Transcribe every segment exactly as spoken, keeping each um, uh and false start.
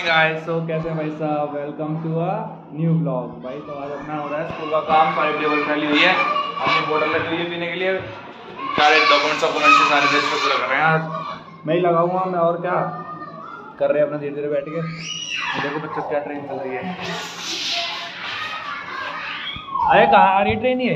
Guys, सो कैसे हैं भाई साहब, welcome to a new blog. भाई तो आज अपना हो रहा है स्कूल का काम, सारी टेबल फैली हुई है, अपनी बोतल लगी हुई है पीने के लिए, सारे डॉक्यूमेंट्स डॉक्यूमेंट्स से सारे देश पूरा कर रहे हैं। आज मैं ही लगा हुआ, मैं और क्या कर रहे हैं अपना धीरे धीरे बैठ के। देखो बच्चों क्या ट्रेन चल रही है। अरे कहाँ आ रही ट्रेन ये,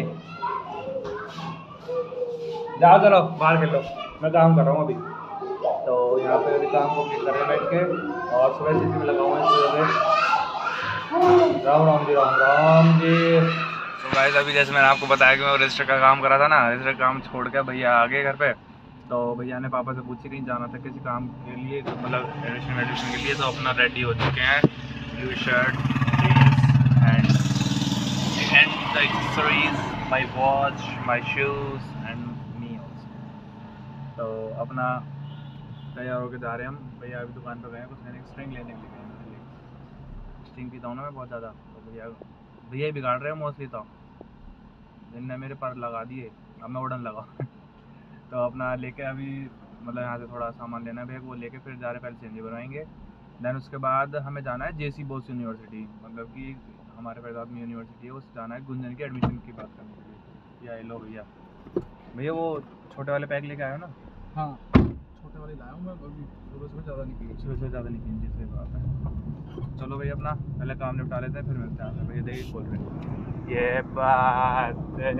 जाओ चलो बाहर खेलो, मैं काम कर रहा हूँ अभी। तो यहाँ पे अभी काम कंप्लीट कर रहे हैं बैठ के, और सुबह से लगा हुआ है सुबह। राम राम जी, राम राम जी। तो गाइस अभी जैसे मैंने आपको बताया कि मैं रजिस्टर का काम करा था ना, रजिस्टर का काम छोड़ के भैया आ गए घर पे। तो भैया ने पापा से पूछी कहीं जाना था किसी काम के लिए, मतलब एडमिशन एडमिशन के लिए। तो अपना रेडी हो चुके हैं, blue shirt and and the accessories, my watch, my shoes and me also. तो अपना तैयार होकर जा रहे हैं हम। भैया अभी दुकान पर गए हैं, कुछ लेने स्ट्रिंग लेने के लिए मेरे लिए। स्ट्रिंग पीता हूँ ना मैं बहुत ज़्यादा, तो भैया भैया ही बिगाड़ रहे हैं मोस्टली। तो जिनने मेरे पर लगा दिए, अब मैं उड़न लगा। तो अपना लेके अभी मतलब यहाँ से थोड़ा सामान लेना है भैया, वो लेके फिर जा रहे, पहले चेंज बनवाएंगे। दैन उसके बाद हमें जाना है जे सी बोस यूनिवर्सिटी, मतलब कि हमारे फैजाबाद में यूनिवर्सिटी है, उस जाना है गुंजन के एडमिशन की बात करने के लिए। या लो भैया, भैया वो छोटे वाले पैक लेके आए हो ना? हाँ छोटे वाले लाया हूँ मैं, अभी सुबह सुबह ज़्यादा नहीं पी, सुबह से ज़्यादा नहीं पी, जिससे बात है। चलो भैया अपना पहले काम निपटा लेते हैं, फिर मिलते हैं। भैया देखिए खोल रहे, ये बात है।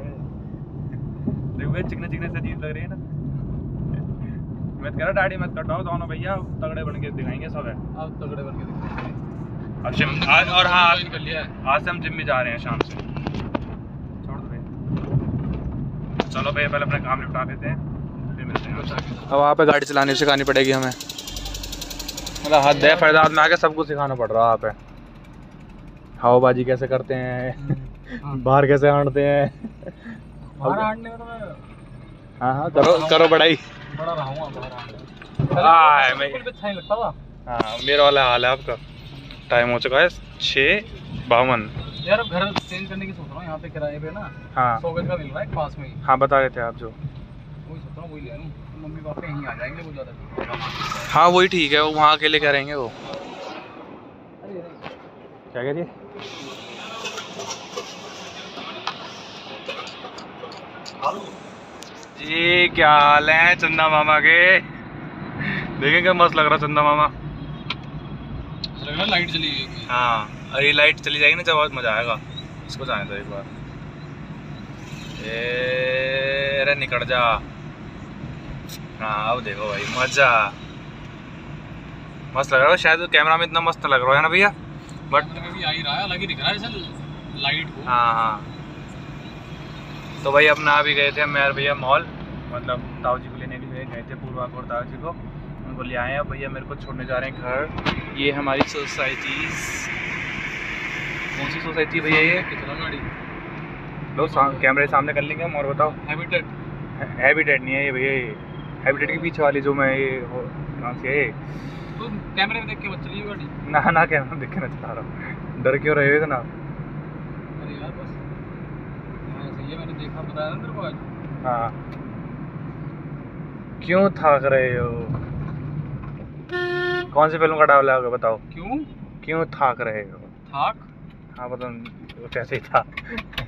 देखो भैया चिकने चिकने से अजीब लग रही है ना। मैं कह रहा दाढ़ी मत कटाओ दोनों भैया, तगड़े बन के दिखाएंगे सब है। अब तगड़े बन के दिखाएंगे अब जिम आज, और हाँ आज कर लिया है, आज से हम जिम भी जा रहे हैं शाम से। छोड़ दो भैया, चलो भैया पहले अपना काम निपटा देते हैं, अब वहाँ पे गाड़ी चलानी सिखानी पड़ेगी हमें। मतलब हद है, फैजाबाद में आके सब कुछ सिखाना पड़ रहा है वहाँ पे। हवाबाजी कैसे करते हैं, बाहर कैसे हांटते हैं। बाहर हांटने में तो मैं हाँ हाँ करो करो बड़ाई बड़ा रहा हूँ बाहर। मैं अच्छा नहीं लगता था। हाँ मेरा वाला हाल है आपका। टाइम हो चुका है छः बावन। यार अब घर चेंज करने की सोच रहा हूँ, यहाँ पे किराए पे ना हाँ सौ गज का मिल रहा है पास में ही। हाँ बता रहे थे आप जो, वही सोच रहा हूँ वही ले लूँ, मम्मी पापा यहीं आ जाएंगे वो ज़्यादा। हाँ वही ठीक है, वो वहाँ अकेले क्या रहेंगे वो। क्या कह रही है? जी क्या हाल है चंदा मामा के? देखें क्या मस्त लग रहा चंदा मामा। लग रहा लाइट चली गई। हाँ अरे लाइट चली जाएगी ना जब बहुत मजा आएगा। इसको जाने दो एक बार। ए अरे निकल जा। हाँ अब देखो भाई मजा, मस्त लग रहा है। शायद कैमरा में इतना मस्त लग रहा है ना भैया, बट भी आ ही रहा है, अलग ही दिख रहा है जैसे लाइट को। हाँ हाँ तो भाई अपना अभी गए थे मैं भैया मॉल, मतलब ताऊ जी को लेने के लिए गए थे, पूर्वा को और ताऊ जी को, उनको ले आए हैं। भैया मेरे को छोड़ने जा रहे हैं घर। ये हमारी सोसाइटीज, कौन सी सोसाइटी भैया ये? कितना गाड़ी लो कैमरे सामने कर लेंगे हम। और बताओ हैबिटेट, हैबिटेट नहीं है ये भैया, ये हैबिटेट के पीछे वाली जो मैं ये कहाँ से है? तो कैमरे में देख के मत चलिए गाड़ी। ना ना कैमरे में देख के ना चला रहा हूँ, डर क्यों रहे हो ना? अरे यार बस सही है, मैंने देखा बताया ना तेरे को आज। हाँ क्यों थाक रहे हो? कौन सी फिल्म का डायलॉग होगा बताओ? क्यों क्यों थाक रहे हो? थाक हाँ बताओ, कैसे ही था।